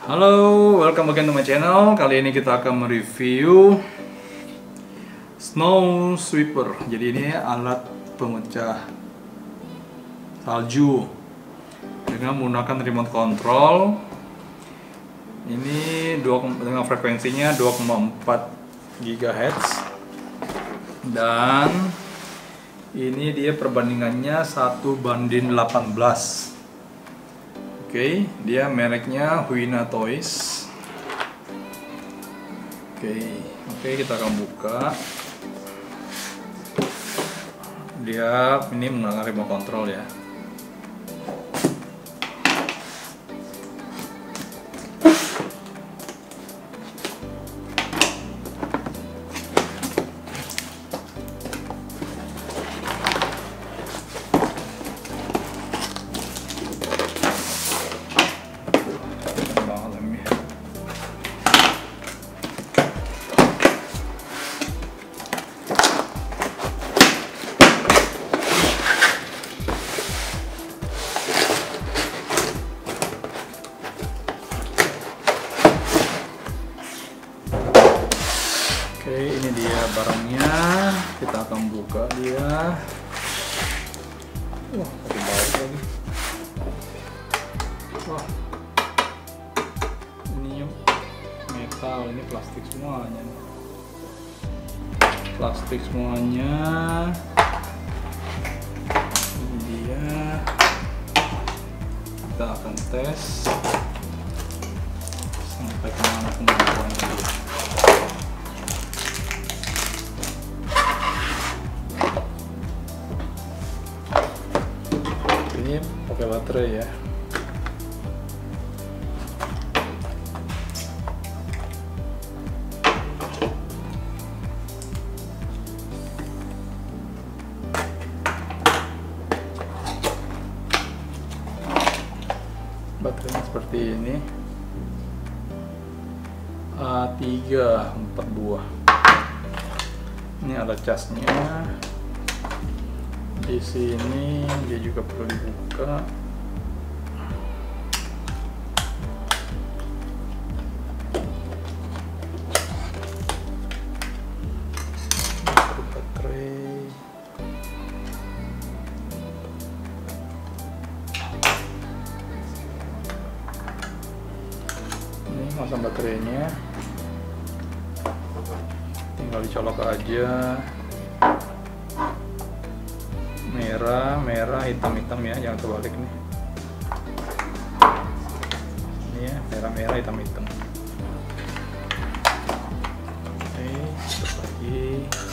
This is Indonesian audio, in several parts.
Halo, welcome again to my channel. Kali ini kita akan mereview Snow Sweeper. Jadi ini alat pemecah salju dengan menggunakan remote control. Ini dengan frekuensinya 2,4 GHz dan ini dia perbandingannya 1:18. Oke, dia mereknya Huina Toys. Oke, kita akan buka. Dia ini menggunakan remote control ya. Oke, ini dia barangnya. Kita akan buka dia. Wah, pakai baut lagi. Wah, ini metal, ini plastik semuanya. Plastik semuanya. Ini dia. Kita akan tes sampai kemana kemampuannya dia. Ini pakai baterai ya. Baterainya seperti ini. A3 4 buah. Ini ada casnya. Di sini dia juga perlu dibuka. Baterai. Ini masang baterainya. Tinggal dicolok aja. Merah, hitam, ya, jangan terbalik nih. Ini ya, merah, hitam. Oke, terus lagi.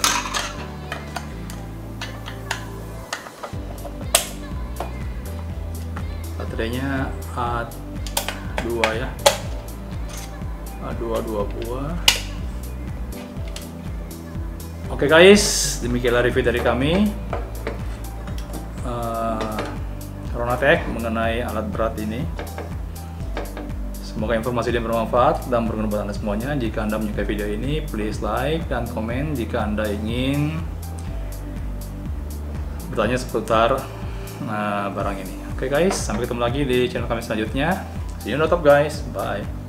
Baterainya A2 ya. A2 2 buah. Oke guys, demikianlah review dari kami. Ronatech mengenai alat berat ini. Semoga informasi ini bermanfaat dan berguna buat Anda semuanya. Jika Anda menyukai video ini, please like dan komen jika Anda ingin bertanya seputar barang ini. Oke guys, sampai ketemu lagi di channel kami selanjutnya. See you on the top guys, bye.